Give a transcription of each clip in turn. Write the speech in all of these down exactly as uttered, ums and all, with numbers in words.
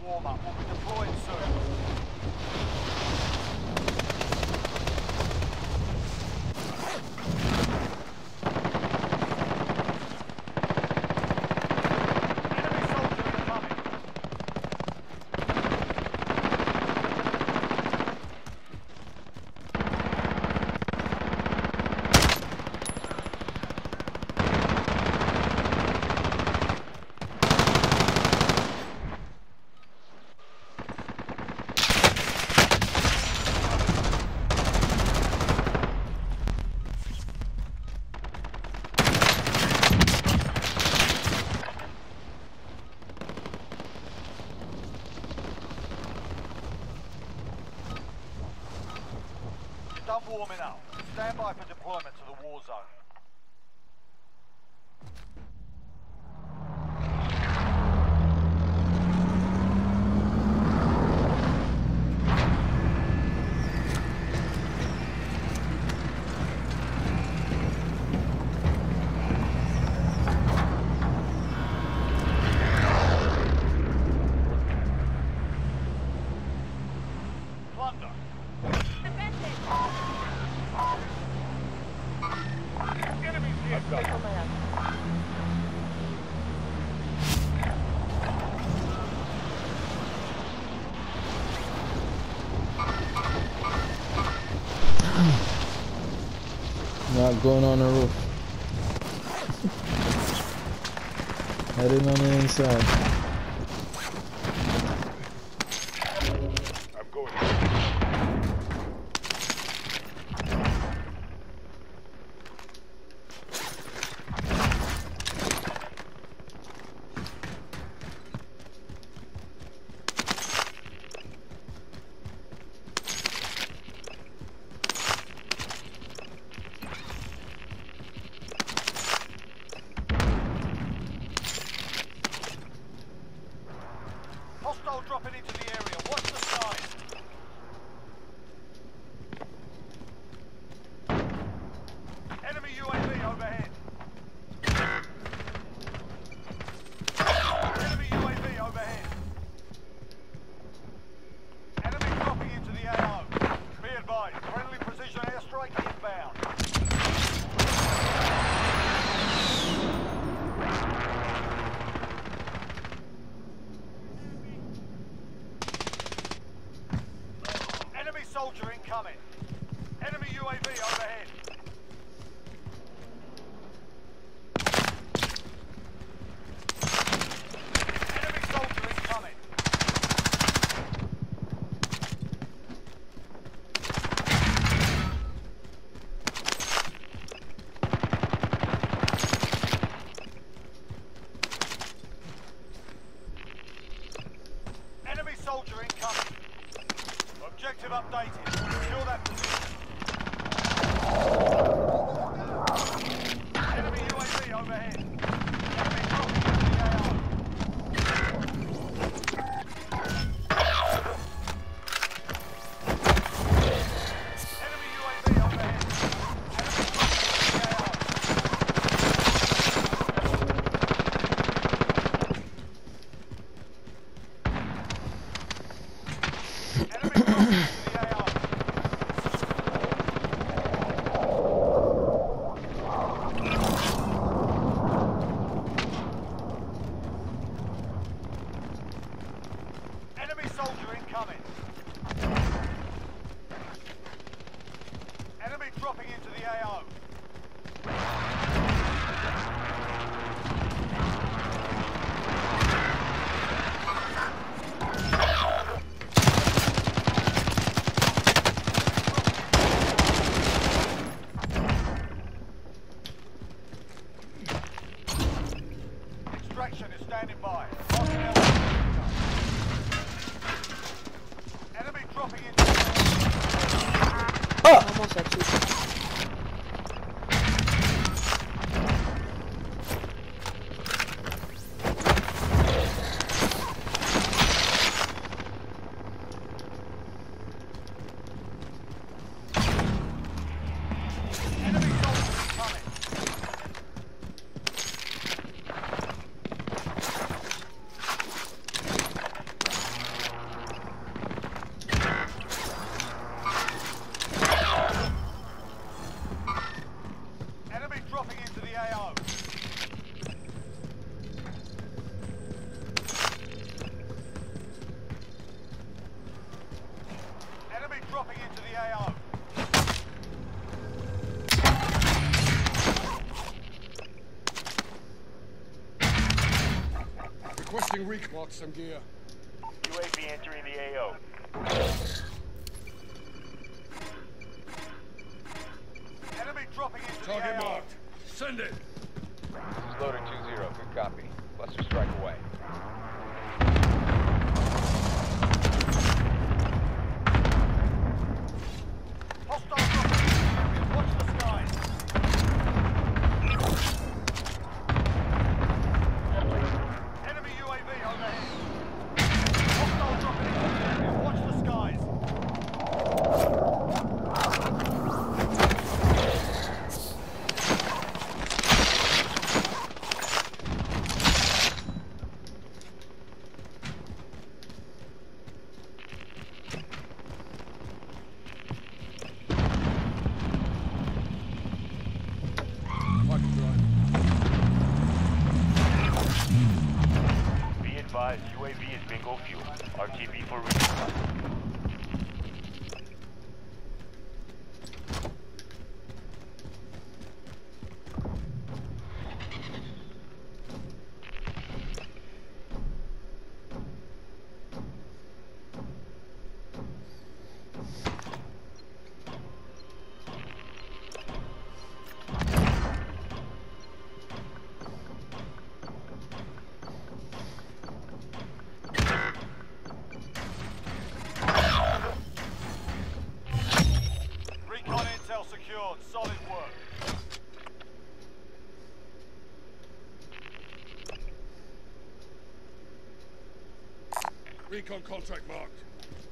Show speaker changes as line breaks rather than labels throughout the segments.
warm-up. We'll be deploying soon. Done warming up. Stand by for deployment to the war zone. Plunder. Enemies here.
Not going on the roof. Heading on the inside.
I'm going. Hostile dropping into the area. Watch the sign. Enemy U A V overhead. Enemy U A V overhead. Enemy dropping into the A O. Be advised, friendly precision airstrike inbound. Enemy soldier incoming. Enemy U A V overhead. Enemy soldier incoming. Enemy soldier incoming. Objective updated. Secure that position. Enemy U A V overhead. Enemy dropping into the A O. Enemy U A V overhead. Enemy dropping into the A O. Enemy dropping into the A O. Enemy soldier incoming. Enemy dropping into the A O. Extraction is standing by. Enemy dropping into the A O.
Almost at two.
Enemy soldier incoming. dropping into the A O. Enemy dropping into the A O.
Requesting recon some gear.
U A V entering the A O.
Enemy dropping into
Target
the A O.
marked. Send it.
This is Loader two zero. Good copy. Cluster strike away.
Hostile dropping into the area. Watch the skies. Enemy U A V overhead. Hostile dropping into the area. Watch the skies.
Fucking drive.
Be advised, U A V is bingo fuel. R T B for resupply.
Recon intel secured. Solid work.
Recon contract marked.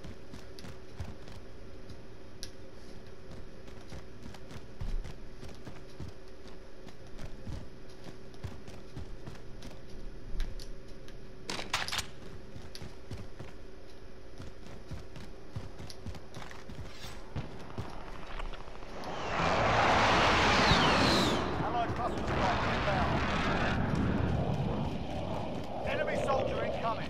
Allied cluster strike inbound. Enemy soldier incoming.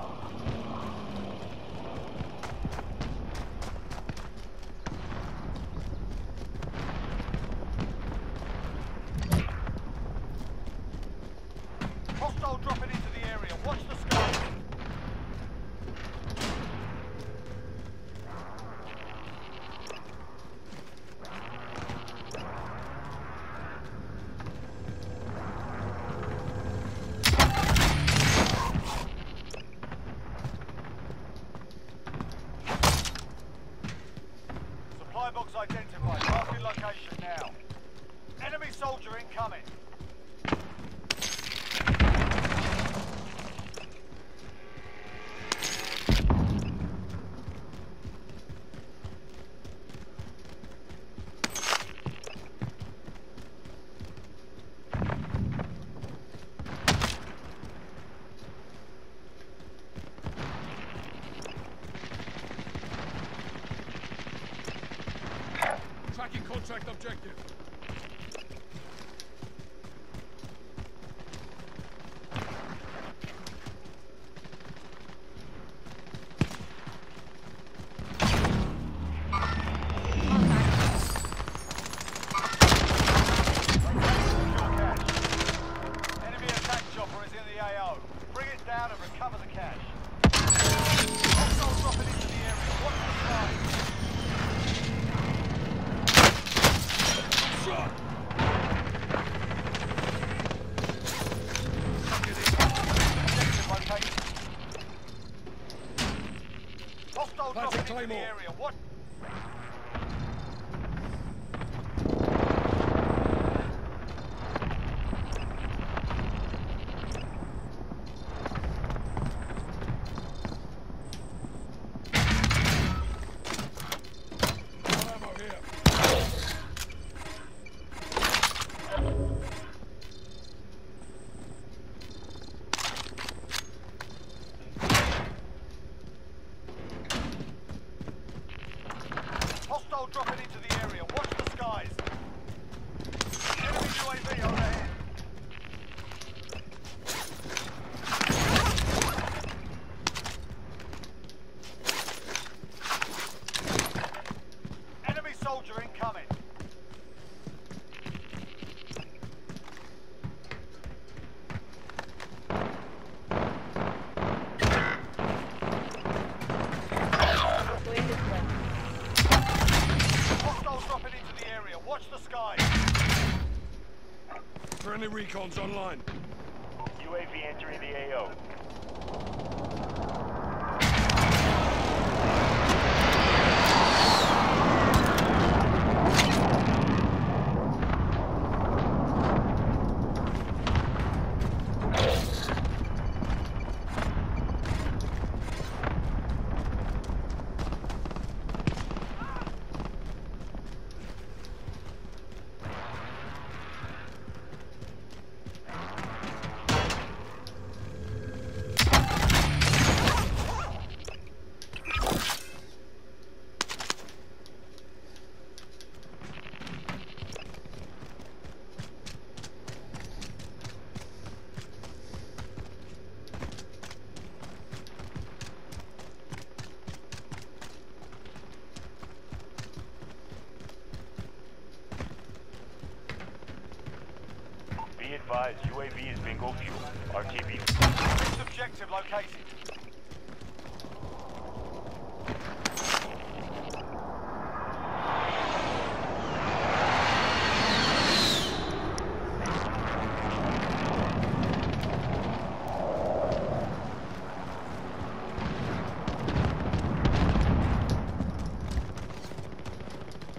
Hostile dropping into the area. Watch the skies. Supply box identified. Marking location now. Enemy soldier incoming.
Tracking contract objective.
Enemy attack chopper is in the A O. Bring it down and recover the cash. Hostile dropping into the area. Watch the skies.
Shot.
Objective location. Hostile
Patrick
dropping into the
Claymore.
area. What?
Ammo here. Friendly recon's online.
U A V entering the A O. Be advised, U A V is bingo fuel. R T B.
Next objective located.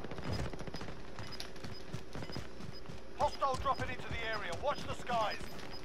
Hostile dropping into the area. Watch the skies.